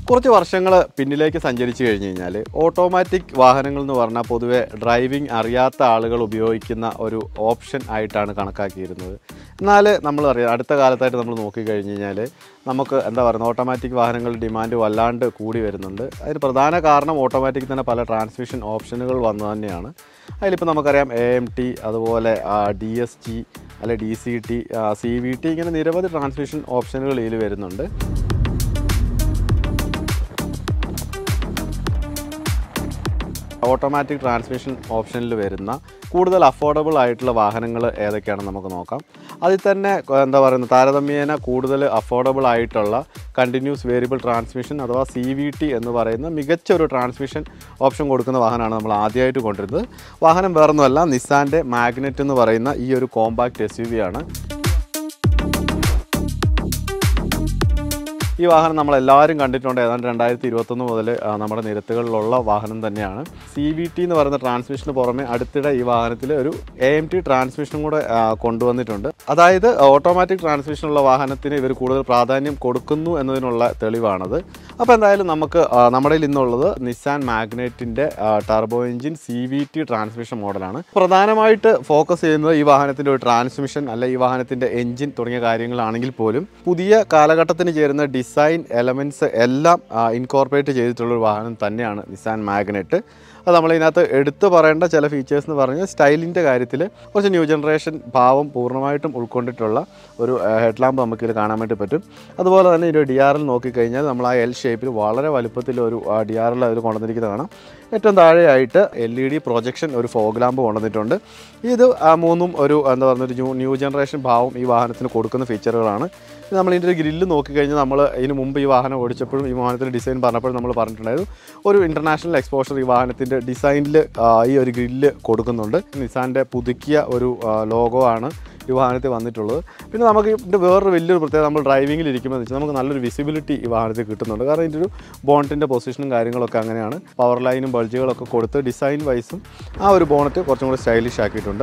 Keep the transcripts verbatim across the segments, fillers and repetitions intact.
കുറച്ച് വർഷങ്ങൾ പിന്നിലേക്ക് സഞ്ചരിച്ചു കഴിഞ്ഞ് കഴിഞ്ഞാൽ ഓട്ടോമാറ്റിക് വാഹനങ്ങൾ എന്ന് പറഞ്ഞാൽ പൊതുവെ ഡ്രൈവിംഗ് അറിയാത്ത ആളുകൾ ഉപയോഗിക്കുന്ന ഒരു ഓപ്ഷൻ ആയിട്ടാണ് കണക്കാക്കിയിരുന്നത്. എന്നാൽ നമ്മൾ അറിയാം അടുത്ത കാലത്തായിട്ട് നമ്മൾ നോക്കിക്കഴിഞ്ഞ് കഴിഞ്ഞാൽ നമുക്ക് എന്താ പറയുക ഓട്ടോമാറ്റിക് വാഹനങ്ങളുടെ ഡിമാൻഡ് വല്ലാണ്ട് കൂടി വരുന്നുണ്ട്. അതിന് പ്രധാന കാരണം ഓട്ടോമാറ്റിക് തന്നെ പല ട്രാൻസ്മിഷൻ ഓപ്ഷനുകൾ വന്നു തന്നെയാണ്. അതിലിപ്പോൾ നമുക്കറിയാം എ എം ടി, അതുപോലെ ഡി എസ് ജി, അല്ലെ D C T, C V T, ഇങ്ങനെ നിരവധി ട്രാൻസ്മിഷൻ ഓപ്ഷനുകൾ ഇതിൽ വരുന്നുണ്ട്. ഓട്ടോമാറ്റിക് ട്രാൻസ്മിഷൻ ഓപ്ഷനിൽ വരുന്ന കൂടുതൽ അഫോർഡബിൾ ആയിട്ടുള്ള വാഹനങ്ങൾ ഏതൊക്കെയാണെന്ന് നമുക്ക് നോക്കാം. അതിൽ തന്നെ എന്താ പറയുന്നത് താരതമ്യേന കൂടുതൽ അഫോർഡബിൾ ആയിട്ടുള്ള കണ്ടിന്യൂസ് വേരിയബിൾ ട്രാൻസ്മിഷൻ അഥവാ സി വി ടി എന്ന് പറയുന്ന മികച്ച ഒരു ട്രാൻസ്മിഷൻ ഓപ്ഷൻ കൊടുക്കുന്ന വാഹനമാണ് നമ്മൾ ആദ്യമായിട്ട് കൊണ്ടുവരുന്നത്. വാഹനം വേറൊന്നുമല്ല, നിസാൻ്റെ മാഗ്നറ്റ് എന്ന് പറയുന്ന ഈ ഒരു കോമ്പാക്റ്റ് എസ് യു വി ആണ്. ഈ വാഹനം നമ്മളെല്ലാവരും കണ്ടിട്ടുണ്ട്. ഏതാണ്ട് രണ്ടായിരത്തി ഇരുപത്തൊന്ന് മുതൽ നമ്മുടെ നിരത്തുകളിലുള്ള വാഹനം തന്നെയാണ്. സി വി ടി എന്ന് പറയുന്ന ട്രാൻസ്മിഷന് പുറമെ അടുത്തിടെ ഈ വാഹനത്തിൽ ഒരു എ എം ടി ട്രാൻസ്മിഷനും കൂടെ കൊണ്ടുവന്നിട്ടുണ്ട്. അതായത് ഓട്ടോമാറ്റിക് ട്രാൻസ്മിഷനുള്ള വാഹനത്തിന് ഇവർ കൂടുതൽ പ്രാധാന്യം കൊടുക്കുന്നു എന്നതിനുള്ള തെളിവാണത്. അപ്പോൾ എന്തായാലും നമുക്ക് നമ്മുടെ ഇന്നുള്ളത് നിസാൻ മാഗ്നറ്റിൻ്റെ turbo engine C V T transmission മോഡലാണ്. പ്രധാനമായിട്ട് ഫോക്കസ് ചെയ്യുന്നത് ഈ വാഹനത്തിൻ്റെ ഒരു ട്രാൻസ്മിഷൻ അല്ല ഈ വാഹനത്തിൻ്റെ എഞ്ചിൻ തുടങ്ങിയ കാര്യങ്ങളാണെങ്കിൽ പോലും പുതിയ കാലഘട്ടത്തിന് ചേരുന്ന ഡിസൈൻ എലമെൻറ്റ്സ് എല്ലാം ഇൻകോർപ്പറേറ്റ് ചെയ്തിട്ടുള്ളൊരു വാഹനം തന്നെയാണ് നിസാൻ മാഗ്നറ്റ്. അത് നമ്മളിതിനകത്ത് എടുത്തു പറയേണ്ട ചില ഫീച്ചേഴ്സ് എന്ന് പറഞ്ഞാൽ സ്റ്റൈലിൻ്റെ കാര്യത്തിൽ കുറച്ച് ന്യൂ ജനറേഷൻ ഭാവം പൂർണ്ണമായിട്ടും ഉൾക്കൊണ്ടിട്ടുള്ള ഒരു ഹെഡ് ലാമ്പ് നമുക്കിത് കാണാൻ വേണ്ടി പറ്റും. അതുപോലെ തന്നെ ഒരു ഡി ആർ എൽ നോക്കിക്കഴിഞ്ഞാൽ നമ്മൾ ആ എൽ ഷേപ്പിൽ വളരെ വലുപ്പത്തിൽ ഒരു ഡി ആർ എൽ അവർ കൊണ്ടുവന്നിരിക്കുന്നത് കാണാം. ഏറ്റവും താഴെയായിട്ട് എൽ ഇ ഡി പ്രൊജക്ഷൻ ഒരു ഫോഗ് ലാമ്പ് കൊണ്ടുവന്നിട്ടുണ്ട്. ഇത് മൂന്നും ഒരു എന്താ പറയുക ഒരു ന്യൂ ന്യൂ ജനറേഷൻ ഭാവം ഈ വാഹനത്തിന് കൊടുക്കുന്ന ഫീച്ചറുകളാണ്. നമ്മൾ ഇതിൻ്റെ ഗ്രില്ല് നോക്കിക്കഴിഞ്ഞാൽ നമ്മൾ ഇതിന് മുമ്പ് ഈ വാഹനം ഓടിച്ചപ്പോഴും ഈ വാഹനത്തിൻ്റെ ഡിസൈൻ പറഞ്ഞപ്പോഴും നമ്മൾ പറഞ്ഞിട്ടുണ്ടായിരുന്നു ഒരു ഇൻ്റർനാഷണൽ എക്സ്പോഷർ ഈ വാഹനത്തിൻ്റെ ഡിസൈനിൽ ഈ ഒരു ഗ്രില്ല് കൊടുക്കുന്നുണ്ട്. നിസാൻ്റെ പുതുക്കിയ ഒരു ലോഗോ ആണ് ഈ വാഹനത്തിൽ വന്നിട്ടുള്ളത്. പിന്നെ നമുക്ക് ഇതിൻ്റെ വേറൊരു വലിയൊരു പ്രത്യേകത നമ്മൾ ഡ്രൈവിങ്ങിൽ ഇരിക്കുമ്പോൾ എന്ന് വെച്ചാൽ നമുക്ക് നല്ലൊരു വിസിബിലിറ്റി ഈ വാഹനത്തിൽ കിട്ടുന്നുണ്ട്. കാരണം ഇതിൻ്റെ ഒരു ബോണറ്റിൻ്റെ പൊസിഷനും കാര്യങ്ങളൊക്കെ അങ്ങനെയാണ്. പവർ ലൈനും ബൾജുകളൊക്കെ കൊടുത്ത് ഡിസൈൻ വൈസും ആ ഒരു ബോണറ്റ് കുറച്ചും കൂടി സ്റ്റൈലിഷ് ആക്കിയിട്ടുണ്ട്.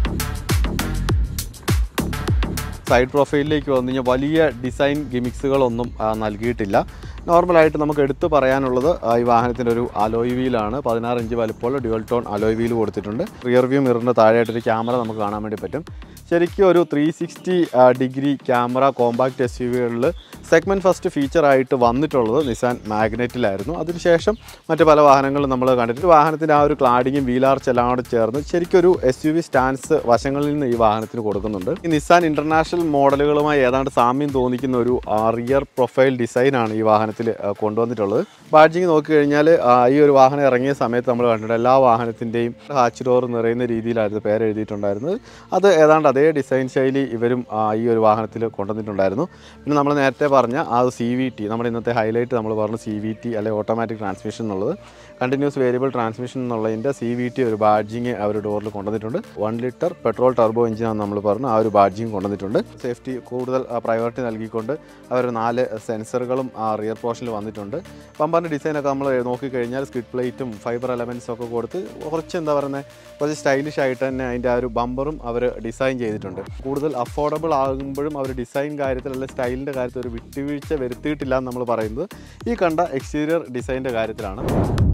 സൈഡ് പ്രൊഫൈലിലേക്ക് വന്നു കഴിഞ്ഞാൽ വലിയ ഡിസൈൻ ഗിമിക്സുകളൊന്നും നൽകിയിട്ടില്ല. നോർമലായിട്ട് നമുക്ക് എടുത്തു പറയാനുള്ളത് ഈ വാഹനത്തിൻ്റെ ഒരു അലോയ് വീലാണ്. പതിനാറ് ഇഞ്ച് വലുപ്പമുള്ള ഡ്യുവൽ ടോൺ അലോയ് വീൽ കൊടുത്തിട്ടുണ്ട്. റിയർ വ്യൂ മിററിൻ്റെ താഴെയായിട്ടൊരു ക്യാമറ നമുക്ക് കാണാൻ വേണ്ടി പറ്റും. ശരിക്കും ഒരു three sixty degree camera compact S U വികളിൽ സെഗ്മെൻറ്റ് ഫസ്റ്റ് ഫീച്ചറായിട്ട് വന്നിട്ടുള്ളത് നിസാൻ മാഗ്നറ്റിലായിരുന്നു. അതിനുശേഷം മറ്റ് പല വാഹനങ്ങളും നമ്മൾ കണ്ടിട്ട് വാഹനത്തിൻ്റെ ആ ഒരു ക്ലാഡിങ്ങും വീലാർച്ച് എല്ലാം കൂടെ ചേർന്ന് ശരിക്കും ഒരു എസ് യു വി സ്റ്റാൻസ് വശങ്ങളിൽ നിന്ന് ഈ വാഹനത്തിന് കൊടുക്കുന്നുണ്ട്. ഈ നിസാൻ ഇൻ്റർനാഷണൽ മോഡലുകളുമായി ഏതാണ്ട് സാമ്യം തോന്നിക്കുന്ന ഒരു റിയർ പ്രൊഫൈൽ ഡിസൈനാണ് ഈ വാഹനത്തിൽ കൊണ്ടുവന്നിട്ടുള്ളത്. ബാഡ്ജിങ് നോക്കിക്കഴിഞ്ഞാൽ ഈ ഒരു വാഹനം ഇറങ്ങിയ സമയത്ത് നമ്മൾ കണ്ടിട്ടുണ്ട് എല്ലാ വാഹനത്തിൻ്റെയും ഹാച്ച് ഡോർ നിറയുന്ന രീതിയിലായിരുന്നു പേര് എഴുതിയിട്ടുണ്ടായിരുന്നത്. അത് ഏതാണ്ട് അതേ ഡിസൈൻ ശൈലി ഇവരും ഈ ഒരു വാഹനത്തിൽ കൊണ്ടുവന്നിട്ടുണ്ടായിരുന്നു. പിന്നെ നമ്മൾ നേരത്തെ പറഞ്ഞ ആ സി വി ടി നമ്മുടെ ഇന്നത്തെ ഹൈലൈറ്റ് നമ്മൾ പറഞ്ഞു സി വി ടി അല്ലെങ്കിൽ ഓട്ടോമാറ്റിക് ട്രാൻസ്മിഷൻ എന്നുള്ളത് കണ്ടിന്യൂസ് വേരിയബിൾ ട്രാൻസ്മിഷൻ എന്നുള്ളതിൻ്റെ സി വി ടി ഒരു ബാഡ്ജിങ് അവർ ഡോറിൽ കൊണ്ടുവന്നിട്ടുണ്ട്. വൺ ലിറ്റർ പെട്രോൾ ടർബോ എഞ്ചിനാണെന്ന് നമ്മൾ പറഞ്ഞു ആ ഒരു ബാഡ്ജിങ് കൊണ്ടുവന്നിട്ടുണ്ട്. സേഫ്റ്റി കൂടുതൽ പ്രയോറിറ്റി നൽകിക്കൊണ്ട് അവർ നാല് സെൻസറുകളും റിയർ പോർഷനിൽ വന്നിട്ടുണ്ട്. ബമ്പറിൻ്റെ ഡിസൈനൊക്കെ നമ്മൾ നോക്കിക്കഴിഞ്ഞാൽ സ്കിഡ് പ്ലേറ്റും ഫൈബർ എലമെൻറ്റ്സും ഒക്കെ കൊടുത്ത് കുറച്ച് എന്താ പറയുന്നത് കുറച്ച് സ്റ്റൈലിഷ് ആയിട്ട് തന്നെ അതിൻ്റെ ആ ഒരു ബമ്പറും അവർ ഡിസൈൻ ചെയ്തിട്ടുണ്ട്. കൂടുതൽ അഫോർഡബിൾ ആകുമ്പോഴും അവർ ഡിസൈൻ കാര്യത്തിൽ അല്ലെങ്കിൽ സ്റ്റൈലിൻ്റെ കാര്യത്തിൽ ഒരു വിട്ടുവീഴ്ച വരുത്തിയിട്ടില്ല എന്ന് നമ്മൾ പറയുന്നത് ഈ കണ്ട എക്സ്റ്റീരിയർ ഡിസൈനിൻ്റെ കാര്യത്തിലാണ്.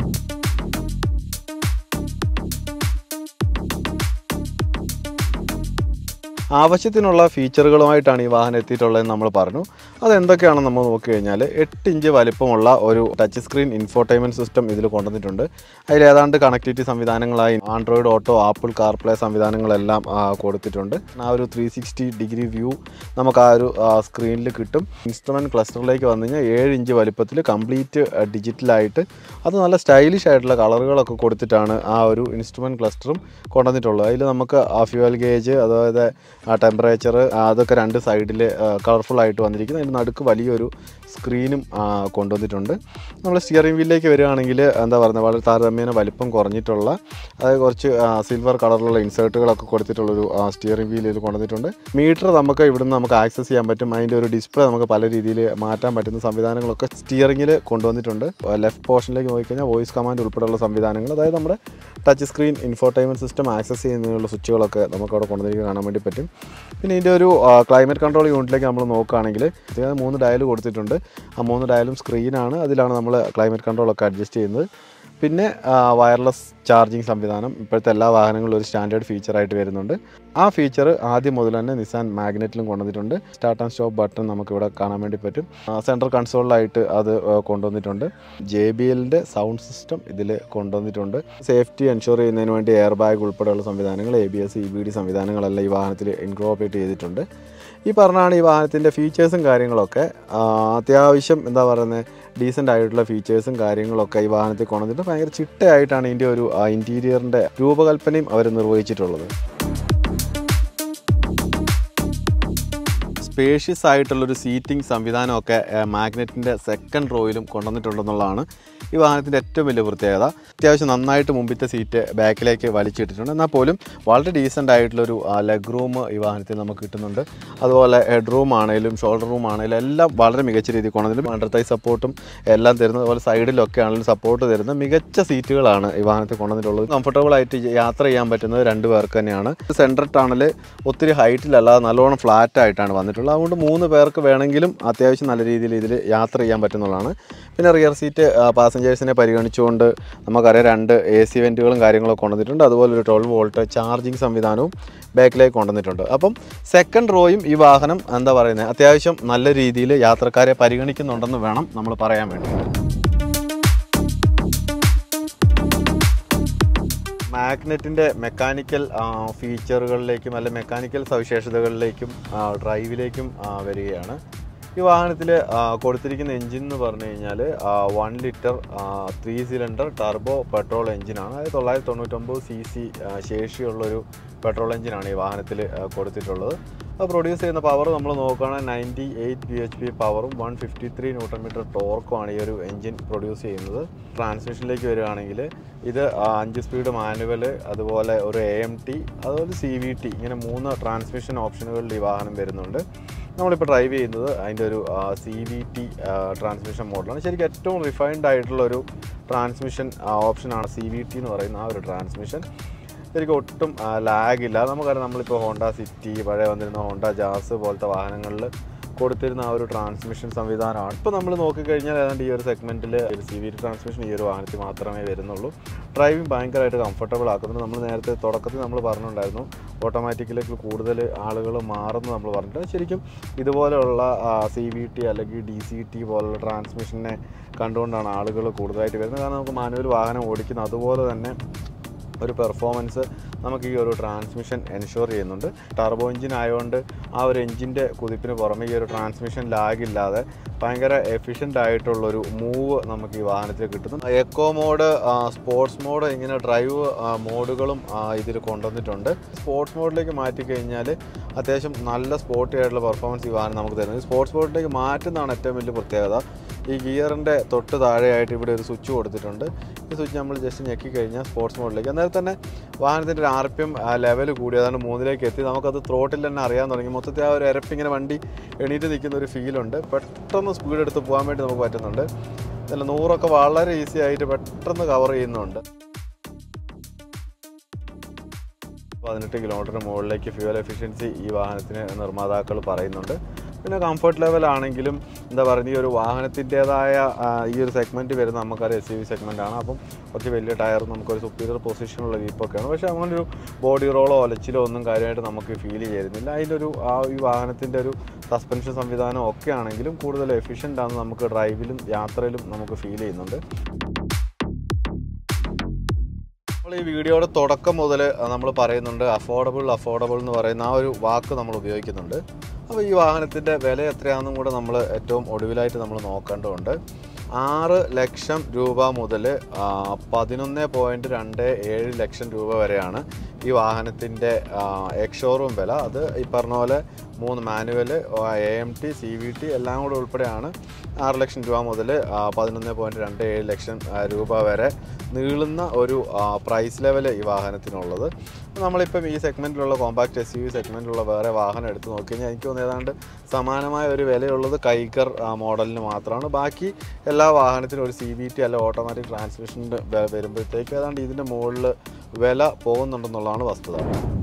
ആവശ്യത്തിനുള്ള ഫീച്ചറുകളുമായിട്ടാണ് ഈ വാഹനം എത്തിയിട്ടുള്ളതെന്ന് നമ്മൾ പറഞ്ഞു. അതെന്തൊക്കെയാണെന്ന് നമ്മൾ നോക്കിക്കഴിഞ്ഞാൽ എട്ട് ഇഞ്ച് വലിപ്പമുള്ള ഒരു ടച്ച് സ്ക്രീൻ ഇൻഫോർടൈൻമെൻറ്റ് സിസ്റ്റം ഇതിൽ കൊണ്ടുവന്നിട്ടുണ്ട്. അതിൽ ഏതാണ്ട് കണക്ടിവിറ്റി സംവിധാനങ്ങളായി ആൻഡ്രോയിഡ് ഓട്ടോ, ആപ്പിൾ കാർപ്ലേ സംവിധാനങ്ങളെല്ലാം കൊടുത്തിട്ടുണ്ട്. ആ ഒരു ത്രീ സിക്സ്റ്റി ഡിഗ്രി വ്യൂ നമുക്ക് ആ ഒരു സ്ക്രീനിൽ കിട്ടും. ഇൻസ്ട്രുമെൻറ്റ് ക്ലസ്റ്ററിലേക്ക് വന്നു കഴിഞ്ഞാൽ ഏഴ് ഇഞ്ച് വലിപ്പത്തിൽ കംപ്ലീറ്റ് ഡിജിറ്റലായിട്ട് അത് നല്ല സ്റ്റൈലിഷ് ആയിട്ടുള്ള കളറുകളൊക്കെ കൊടുത്തിട്ടാണ് ആ ഒരു ഇൻസ്ട്രുമെൻറ്റ് ക്ലസ്റ്ററും കൊണ്ടുവന്നിട്ടുള്ളത്. അതിൽ നമുക്ക് ഫ്യൂവൽ ഗേജ് അതായത് ടെമ്പറേച്ചർ അതൊക്കെ രണ്ട് സൈഡിൽ കളർഫുള്ളായിട്ട് വന്നിരിക്കുന്നു. അതിൻ്റെ നടുക്ക് വലിയൊരു സ്ക്രീനും കൊണ്ടുവന്നിട്ടുണ്ട്. നമ്മൾ സ്റ്റിയറിംഗ് വീലിലേക്ക് വരികയാണെങ്കിൽ എന്താ പറയുന്നത് വളരെ താരതമ്യേന വലിപ്പം കുറഞ്ഞിട്ടുള്ള അതായത് കുറച്ച് സിൽവർ കളറിലുള്ള ഇൻസേർട്ടുകളൊക്കെ കൊടുത്തിട്ടുള്ളൊരു സ്റ്റിയറിംഗ് വീൽ ഇതിൽ കൊണ്ടുവന്നിട്ടുണ്ട്. മീറ്റർ നമുക്ക് ഇവിടുന്ന് നമുക്ക് ആക്സസ് ചെയ്യാൻ പറ്റും. അതിൻ്റെ ഒരു ഡിസ്പ്ലേ നമുക്ക് പല രീതിയിൽ മാറ്റാൻ പറ്റുന്ന സംവിധാനങ്ങളൊക്കെ സ്റ്റിയറിംഗിൽ കൊണ്ടുവന്നിട്ടുണ്ട്. ലെഫ്റ്റ് പോർഷനിലേക്ക് നോക്കിക്കഴിഞ്ഞാൽ വോയിസ് കമാൻഡ് ഉൾപ്പെടെയുള്ള സംവിധാനങ്ങൾ അതായത് നമ്മുടെ touch screen infotainment system access ചെയ്യുന്നതിനുള്ള സ്വിച്ചുകളൊക്കെ നമുക്ക് അവിടെ കൊണ്ടുവന്നിരിക്കുക കാണാൻ വേണ്ടി പറ്റും. പിന്നെ ഇതിൻ്റെ ഒരു ക്ലൈമറ്റ് കൺട്രോൾ യൂണിറ്റിലേക്ക് നമ്മൾ നോക്കുകയാണെങ്കിൽ മൂന്ന് ഡയൽ കൊടുത്തിട്ടുണ്ട്. ആ മൂന്ന് ഡയലും സ്ക്രീനാണ്. അതിലാണ് നമ്മൾ ക്ലൈമറ്റ് കൺട്രോളൊക്കെ അഡ്ജസ്റ്റ് ചെയ്യുന്നത്. പിന്നെ വയർലെസ് ചാർജിങ് സംവിധാനം ഇപ്പോഴത്തെ എല്ലാ വാഹനങ്ങളിലും ഒരു സ്റ്റാൻഡേർഡ് ഫീച്ചറായിട്ട് വരുന്നുണ്ട്. ആ ഫീച്ചർ ആദ്യം മുതൽ തന്നെ നിസാൻ മാഗ്നറ്റിലും കൊണ്ടുവന്നിട്ടുണ്ട്. സ്റ്റാർട്ട് ആൻഡ് സ്റ്റോപ്പ് ബട്ടൺ നമുക്കിവിടെ കാണാൻ വേണ്ടി പറ്റും. സെൻട്രൽ കൺസോളിലായിട്ട് അത് കൊണ്ടുവന്നിട്ടുണ്ട്. ജെ ബി എല്ലിൻ്റെ സൗണ്ട് സിസ്റ്റം ഇതിൽ കൊണ്ടുവന്നിട്ടുണ്ട്. സേഫ്റ്റി എൻഷുർ ചെയ്യുന്നതിന് വേണ്ടി എയർ ബാഗ് ഉൾപ്പെടെയുള്ള സംവിധാനങ്ങൾ, A B S, E B D സംവിധാനങ്ങളെല്ലാം ഈ വാഹനത്തിൽ ഇൻകോർപ്പറേറ്റ് ചെയ്തിട്ടുണ്ട്. ഈ പറഞ്ഞാണ് ഈ വാഹനത്തിൻ്റെ ഫീച്ചേഴ്സും കാര്യങ്ങളൊക്കെ അത്യാവശ്യം എന്താ പറയുന്നത് ഡീസൻ്റ് ആയിട്ടുള്ള ഫീച്ചേഴ്സും കാര്യങ്ങളൊക്കെ ഈ വാഹനത്തിൽ കൊണ്ടുവന്നിട്ട് ഭയങ്കര ചിട്ടയായിട്ടാണ് ഇതിൻ്റെ ഒരു ഇൻറ്റീരിയറിൻ്റെ രൂപകൽപ്പനയും അവർ നിർവഹിച്ചിട്ടുള്ളത്. സ്പേഷ്യസ് ആയിട്ടുള്ളൊരു സീറ്റിംഗ് സംവിധാനമൊക്കെ മാഗ്നറ്റിൻ്റെ സെക്കൻഡ് റോയിലും കൊണ്ടുവന്നിട്ടുണ്ടെന്നുള്ളതാണ് ഈ വാഹനത്തിൻ്റെ ഏറ്റവും വലിയ പ്രത്യേകത. അത്യാവശ്യം നന്നായിട്ട് മുമ്പിലത്തെ സീറ്റ് ബാക്കിലേക്ക് വലിച്ചിട്ടിട്ടുണ്ട്. എന്നാൽ പോലും വളരെ ഡീസൻ്റ് ആയിട്ടുള്ളൊരു ലെഗ് റൂം ഈ വാഹനത്തിൽ നമുക്ക് കിട്ടുന്നുണ്ട്. അതുപോലെ ഹെഡ് റൂം ആണെങ്കിലും ഷോൾഡർ റൂം ആണെങ്കിലും എല്ലാം വളരെ മികച്ച രീതിയിൽ കൊണ്ടുവന്നിട്ട് അണ്ടർ തൈ സപ്പോർട്ടും എല്ലാം തരുന്നത്. അതുപോലെ സൈഡിലൊക്കെ ആണെങ്കിലും സപ്പോർട്ട് തരുന്ന മികച്ച സീറ്റുകളാണ് ഈ വാഹനത്തിൽ കൊണ്ടുവന്നിട്ടുള്ളത്. കംഫർട്ടബിൾ ആയിട്ട് യാത്ര ചെയ്യാൻ പറ്റുന്നത് രണ്ട് പേർക്ക് തന്നെയാണ്. സെൻട്രൽ ടണൽ ഒത്തിരി ഹൈറ്റിലല്ലാതെ നല്ലോണം ഫ്ലാറ്റ് ആയിട്ടാണ് വന്നിട്ടുള്ളത്. അതുകൊണ്ട് മൂന്ന് പേർക്ക് വേണമെങ്കിലും അത്യാവശ്യം നല്ല രീതിയിൽ ഇതിൽ യാത്ര ചെയ്യാൻ പറ്റുന്നതാണ്. പിന്നെ റിയർ സീറ്റ് പാസഞ്ചേഴ്സിനെ പരിഗണിച്ചുകൊണ്ട് നമുക്കറിയാം രണ്ട് എ സി വെൻറ്റുകളും കാര്യങ്ങളൊക്കെ കൊണ്ടുവന്നിട്ടുണ്ട്. അതുപോലെ ഒരു ട്വൽവ് വോൾട്ട് ചാർജിങ് സംവിധാനവും ബാക്കിലേക്ക് കൊണ്ടുവന്നിട്ടുണ്ട്. അപ്പം സെക്കൻഡ് റോയും ഈ വാഹനം എന്താ പറയുന്നത് അത്യാവശ്യം നല്ല രീതിയിൽ യാത്രക്കാരെ പരിഗണിക്കുന്നുണ്ടെന്ന് വേണം നമ്മൾ പറയാൻ വേണ്ടിയിട്ട്. മാഗ്നറ്റിൻ്റെ മെക്കാനിക്കൽ ഫീച്ചറുകളിലേക്കും അല്ലെ മെക്കാനിക്കൽ സവിശേഷതകളിലേക്കും ഡ്രൈവിലേക്കും വരികയാണ്. ഈ വാഹനത്തിൽ കൊടുത്തിരിക്കുന്ന എൻജിൻ എന്ന് പറഞ്ഞു കഴിഞ്ഞാൽ one litre three cylinder turbo petrol എൻജിനാണ്. അതായത് തൊള്ളായിരത്തി തൊണ്ണൂറ്റൊമ്പത് സി സി ശേഷിയുള്ളൊരു പെട്രോൾ എൻജിനാണ് ഈ വാഹനത്തിൽ കൊടുത്തിട്ടുള്ളത്. അത് പ്രൊഡ്യൂസ് ചെയ്യുന്ന പവർ നമ്മൾ നോക്കുകയാണെങ്കിൽ ninety eight B H P പവറും one fifty three newton metre ടോർക്കുമാണ് ഈ ഒരു എൻജിൻ പ്രൊഡ്യൂസ് ചെയ്യുന്നത്. ട്രാൻസ്മിഷനിലേക്ക് വരികയാണെങ്കിൽ ഇത് അഞ്ച് സ്പീഡ് മാനുവൽ, അതുപോലെ ഒരു എ എം ടി, അതുപോലെ സി വി ടി, ഇങ്ങനെ മൂന്ന് ട്രാൻസ്മിഷൻ ഓപ്ഷനുകളിൽ ഈ വാഹനം വരുന്നുണ്ട്. നമ്മളിപ്പോൾ ഡ്രൈവ് ചെയ്യുന്നത് അതിൻ്റെ ഒരു സി വി ടി ട്രാൻസ്മിഷൻ മോഡലാണ്. ശരിക്കും ഏറ്റവും റിഫൈൻഡ് ആയിട്ടുള്ളൊരു ട്രാൻസ്മിഷൻ ഓപ്ഷനാണ് സി വി ടി എന്ന് പറയുന്ന ആ ഒരു ട്രാൻസ്മിഷൻ. ശരിക്കും ഒട്ടും ലാഗില്ല. നമുക്കറിയാം നമ്മളിപ്പോൾ ഹോണ്ട സിറ്റി, പഴയ വന്നിരുന്ന ഹോണ്ട ജാസ് പോലത്തെ വാഹനങ്ങളിൽ കൊടുത്തിരുന്ന ആ ഒരു ട്രാൻസ്മിഷൻ സംവിധാനമാണ്. ഇപ്പോൾ നമ്മൾ നോക്കിക്കഴിഞ്ഞാൽ ഏതാണ്ട് ഈ ഒരു സെഗ്മെൻറ്റിൽ ഒരു സി വി ടി ട്രാൻസ്മിഷൻ ഈ ഒരു വാഹനത്തിൽ മാത്രമേ വരുന്നുള്ളൂ. ഡ്രൈവിംഗ് ഭയങ്കരമായിട്ട് കംഫർട്ടബിൾ ആക്കുന്നുണ്ട്. നമ്മൾ നേരത്തെ തുടക്കത്തിൽ നമ്മൾ പറഞ്ഞിട്ടുണ്ടായിരുന്നു ഓട്ടോമാറ്റിക്കിലേക്ക് കൂടുതൽ ആളുകൾ മാറുന്നു നമ്മൾ പറഞ്ഞിട്ട്. ശരിക്കും ഇതുപോലെയുള്ള സി വി ടി അല്ലെങ്കിൽ ഡി സി ടി പോലുള്ള ട്രാൻസ്മിഷനെ കണ്ടുകൊണ്ടാണ് ആളുകൾ കൂടുതലായിട്ട് വരുന്നത്. കാരണം നമുക്ക് മാനുവൽ വാഹനം ഓടിക്കുന്ന അതുപോലെ തന്നെ ഒരു പെർഫോമൻസ് നമുക്ക് ഈ ഒരു ട്രാൻസ്മിഷൻ എൻഷുർ ചെയ്യുന്നുണ്ട്. ടർബോ എഞ്ചിൻ ആയതുകൊണ്ട് ആ ഒരു എഞ്ചിൻ്റെ കുതിപ്പിന് പുറമെ ഈ ഒരു ട്രാൻസ്മിഷൻ ലാഗില്ലാതെ ഭയങ്കര എഫിഷ്യൻ്റ് ആയിട്ടുള്ളൊരു മൂവ് നമുക്ക് ഈ വാഹനത്തിൽ കിട്ടുന്നു. എക്കോ മോഡ്, സ്പോർട്സ് മോഡ്, ഇങ്ങനെ ഡ്രൈവ് മോഡുകളും ഇതിൽ കൊണ്ടുവന്നിട്ടുണ്ട്. സ്പോർട്സ് മോഡിലേക്ക് മാറ്റിക്കഴിഞ്ഞാൽ അത്യാവശ്യം നല്ല സ്പോർട്ടി ആയിട്ടുള്ള പെർഫോമൻസ് ഈ വാഹനം നമുക്ക് തരുന്നത്. സ്പോർട്സ് മോഡിലേക്ക് മാറ്റുന്നതാണ് ഏറ്റവും വലിയ പ്രത്യേകത. ഈ ഗിയറിൻ്റെ തൊട്ട് താഴെയായിട്ട് ഇവിടെ ഒരു സ്വിച്ച് കൊടുത്തിട്ടുണ്ട്. ഈ സ്വിച്ച് നമ്മൾ ജസ്റ്റ് ഞെക്കി കഴിഞ്ഞാൽ സ്പോർട്സ് മോഡിലേക്ക് അന്നേരം തന്നെ വാഹനത്തിൻ്റെ ഒരു ആർ പി എം ലെവൽ കൂടി അതാണ് മൂന്നിലേക്ക് എത്തി. നമുക്കത് ത്രോട്ടിൽ തന്നെ അറിയാൻ തുടങ്ങി. മൊത്തത്തിൽ ആ ഒരു എരപ്പിങ്ങനെ വണ്ടി എണീറ്റ് നിൽക്കുന്ന ഒരു ഫീലുണ്ട്. പെട്ടെന്ന് സ്പീഡ് എടുത്ത് പോകാൻ വേണ്ടി നമുക്ക് പറ്റുന്നുണ്ട്. അല്ല നൂറൊക്കെ വളരെ ഈസി ആയിട്ട് പെട്ടെന്ന് കവർ ചെയ്യുന്നുണ്ട്. പതിനെട്ട് കിലോമീറ്ററിന് മുകളിലേക്ക് ഫ്യൂവൽ എഫിഷ്യൻസി ഈ വാഹനത്തിന് നിർമ്മാതാക്കൾ പറയുന്നുണ്ട്. പിന്നെ കംഫർട്ട് ലെവലാണെങ്കിലും എന്താ പറയുക ഈ ഒരു വാഹനത്തിൻ്റേതായ ഈ ഒരു സെഗ്മെൻറ്റ് വരുന്ന നമുക്കറിയാം എസ് യു വി സെഗ്മെൻറ്റാണ്. അപ്പം കുറച്ച് വലിയ ടയർ, നമുക്കൊരു സുപ്പീരിയർ പൊസിഷനുള്ള ജീപ്പൊക്കെയാണ്. പക്ഷേ അങ്ങനൊരു ബോഡി റോളോ ഒലച്ചിലോ ഒന്നും കാര്യമായിട്ട് നമുക്ക് ഫീൽ ചെയ്യുന്നില്ല. അതിലൊരു ആ ഈ വാഹനത്തിൻ്റെ ഒരു സസ്പെൻഷൻ സംവിധാനം ഒക്കെ ആണെങ്കിലും കൂടുതൽ എഫിഷ്യൻ്റ് ആണെന്ന് നമുക്ക് ഡ്രൈവിലും യാത്രയിലും നമുക്ക് ഫീൽ ചെയ്യുന്നുണ്ട്. നമ്മൾ ഈ വീഡിയോയുടെ തുടക്കം മുതൽ നമ്മൾ പറയുന്നുണ്ട് അഫോർഡബിൾ അഫോർഡബിൾ എന്ന് പറയുന്ന ആ ഒരു വാക്ക് നമ്മൾ ഉപയോഗിക്കുന്നുണ്ട്. അപ്പോൾ ഈ വാഹനത്തിൻ്റെ വില എത്രയാണെന്നും കൂടെ നമ്മൾ ഏറ്റവും ഒടുവിലായിട്ട് നമ്മൾ നോക്കേണ്ടതുണ്ട്. ആറ് ലക്ഷം രൂപ മുതൽ പതിനൊന്ന് പോയിൻറ്റ് രണ്ട് ഏഴ് ലക്ഷം രൂപ വരെയാണ് ഈ വാഹനത്തിൻ്റെ എക്സ് ഷോറൂം വില. അത് ഈ പറഞ്ഞ പോലെ മൂന്ന് manual, A M T, C V T എല്ലാം കൂടെ ഉൾപ്പെടെയാണ് ആറ് ലക്ഷം രൂപ മുതൽ പതിനൊന്ന് പോയിൻറ്റ് രണ്ട് ഏഴ് ലക്ഷം രൂപ വരെ നീളുന്ന ഒരു പ്രൈസ് ലെവൽ ഈ വാഹനത്തിനുള്ളത്. നമ്മളിപ്പം ഈ സെഗ്മെൻറ്റിലുള്ള കോമ്പാക്ട് എസ് യു വി സെഗ്മെൻറ്റിലുള്ള വേറെ വാഹനം എടുത്ത് നോക്കി കഴിഞ്ഞാൽ എനിക്ക് തോന്നുന്നത് ഏതാണ്ട് സമാനമായ ഒരു വിലയുള്ളത് കൈക്കർ മോഡലിന് മാത്രമാണ്. ബാക്കി എല്ലാ വാഹനത്തിനും ഒരു സി വി ടി അല്ല ഓട്ടോമാറ്റിക് ട്രാൻസ്മിഷൻ്റെ വരുമ്പോഴത്തേക്ക് ഏതാണ്ട് ഇതിൻ്റെ മുകളിൽ വില പോകുന്നുണ്ടെന്നുള്ളതാണ് വസ്തുത.